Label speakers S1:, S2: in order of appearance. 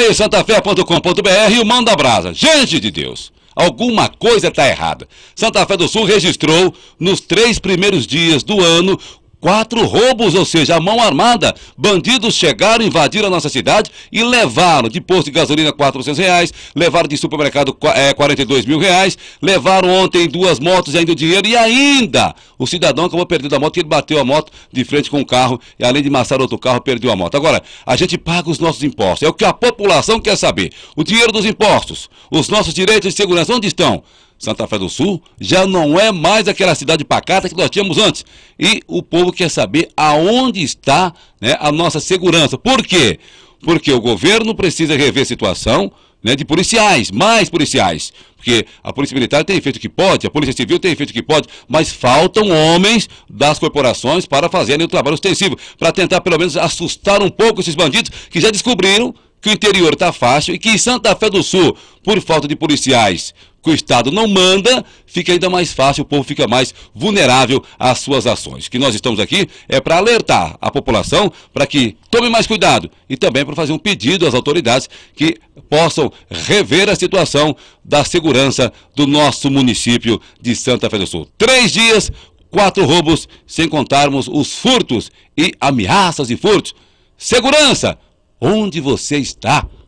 S1: santafé.com.br e o Manda Brasa. Gente de Deus, alguma coisa está errada. Santa Fé do Sul registrou, nos 3 primeiros dias do ano, 4 roubos, ou seja, a mão armada. Bandidos chegaram, invadiram a nossa cidade e levaram de posto de gasolina R$400, levaram de supermercado R$42 mil, levaram ontem 2 motos e ainda o dinheiro, e ainda o cidadão acabou perdendo a moto, que ele bateu a moto de frente com o carro e além de amassar outro carro, perdeu a moto. Agora, a gente paga os nossos impostos, é o que a população quer saber. O dinheiro dos impostos, os nossos direitos de segurança, onde estão? Santa Fé do Sul já não é mais aquela cidade pacata que nós tínhamos antes. E o povo quer saber aonde está, né, a nossa segurança. Por quê? Porque o governo precisa rever a situação, né, de policiais, mais policiais. Porque a Polícia Militar tem feito o que pode, a Polícia Civil tem feito o que pode, mas faltam homens das corporações para fazerem o trabalho ostensivo, para tentar pelo menos assustar um pouco esses bandidos que já descobriram que o interior está fácil e que em Santa Fé do Sul, por falta de policiais, que o Estado não manda, fica ainda mais fácil, o povo fica mais vulnerável às suas ações. O que nós estamos aqui é para alertar a população para que tome mais cuidado e também para fazer um pedido às autoridades que possam rever a situação da segurança do nosso município de Santa Fé do Sul. 3 dias, 4 roubos, sem contarmos os furtos e ameaças de furtos. Segurança! Onde você está?